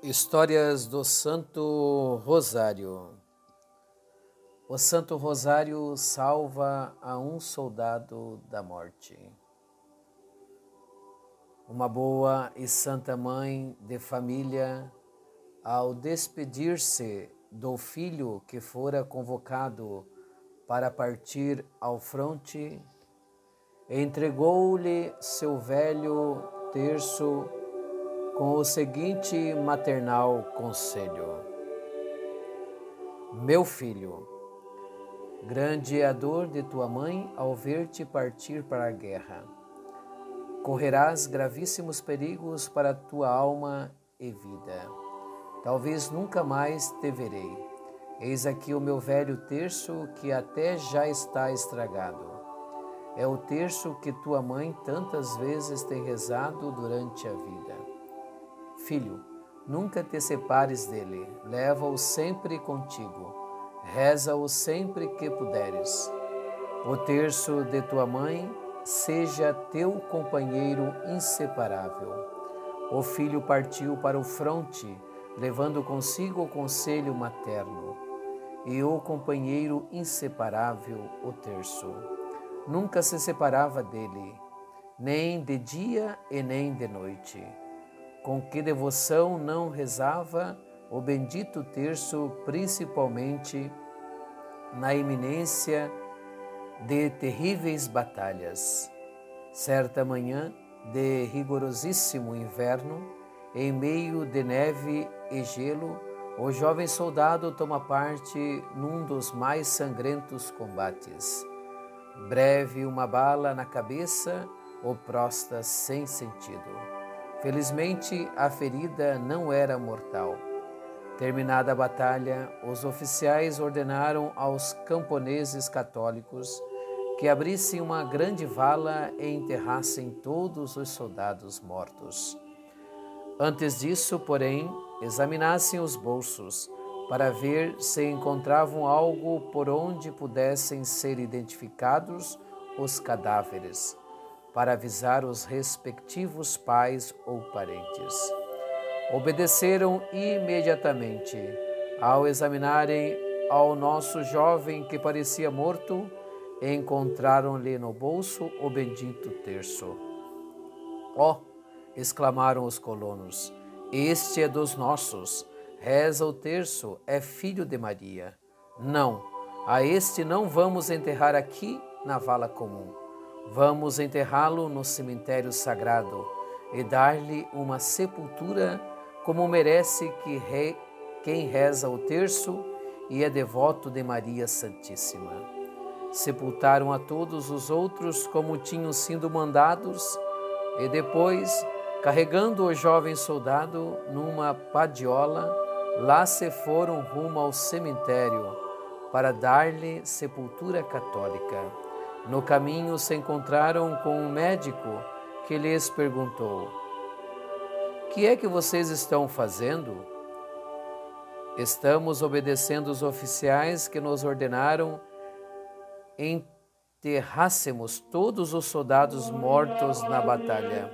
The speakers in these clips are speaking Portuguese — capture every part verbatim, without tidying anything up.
Histórias do Santo Rosário. O Santo Rosário salva a um soldado da morte. Uma boa e santa mãe de família, ao despedir-se do filho que fora convocado para partir ao fronte, entregou-lhe seu velho terço com o seguinte maternal conselho: Meu filho, grande é a dor de tua mãe ao ver-te partir para a guerra. Correrás gravíssimos perigos para a tua alma e vida. Talvez nunca mais te verei. Eis aqui o meu velho terço que até já está estragado. É o terço que tua mãe tantas vezes tem rezado durante a vida. Filho, nunca te separes dele, leva-o sempre contigo, reza-o sempre que puderes. O terço de tua mãe seja teu companheiro inseparável. O filho partiu para o fronte, levando consigo o conselho materno, e o companheiro inseparável, o terço. Nunca se separava dele, nem de dia e nem de noite. Com que devoção não rezava o bendito terço, principalmente na iminência de terríveis batalhas. Certa manhã de rigorosíssimo inverno, em meio de neve e gelo, o jovem soldado toma parte num dos mais sangrentos combates. Breve uma bala na cabeça o prosta sem sentido. Felizmente, a ferida não era mortal. Terminada a batalha, os oficiais ordenaram aos camponeses católicos que abrissem uma grande vala e enterrassem todos os soldados mortos. Antes disso, porém, examinassem os bolsos para ver se encontravam algo por onde pudessem ser identificados os cadáveres, para avisar os respectivos pais ou parentes. Obedeceram imediatamente. Ao examinarem ao nosso jovem que parecia morto, encontraram-lhe no bolso o bendito terço. Ó, oh, exclamaram os colonos, este é dos nossos, reza o terço, é filho de Maria. Não, a este não vamos enterrar aqui na vala comum. Vamos enterrá-lo no cemitério sagrado e dar-lhe uma sepultura como merece que re... quem reza o terço e é devoto de Maria Santíssima. Sepultaram a todos os outros como tinham sido mandados e depois, carregando o jovem soldado numa padiola, lá se foram rumo ao cemitério para dar-lhe sepultura católica. No caminho se encontraram com um médico que lhes perguntou: Que é que vocês estão fazendo? Estamos obedecendo os oficiais que nos ordenaram enterrássemos todos os soldados mortos na batalha.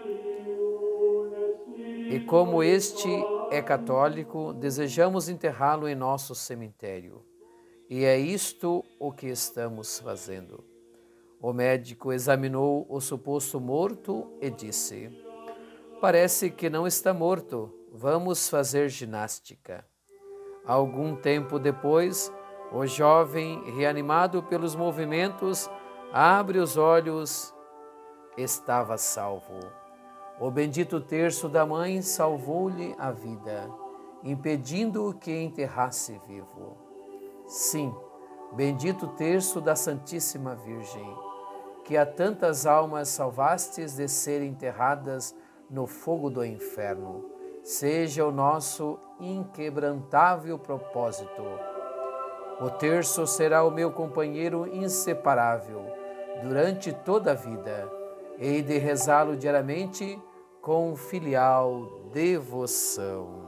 E como este é católico, desejamos enterrá-lo em nosso cemitério. E é isto o que estamos fazendo. O médico examinou o suposto morto e disse: Parece que não está morto. Vamos fazer ginástica. Algum tempo depois, o jovem, reanimado pelos movimentos, abre os olhos. Estava salvo. O bendito terço da mãe salvou-lhe a vida, impedindo que enterrasse vivo. Sim, bendito terço da Santíssima Virgem, que a tantas almas salvastes de serem enterradas no fogo do inferno, seja o nosso inquebrantável propósito. O terço será o meu companheiro inseparável durante toda a vida. Hei de rezá-lo diariamente com filial devoção.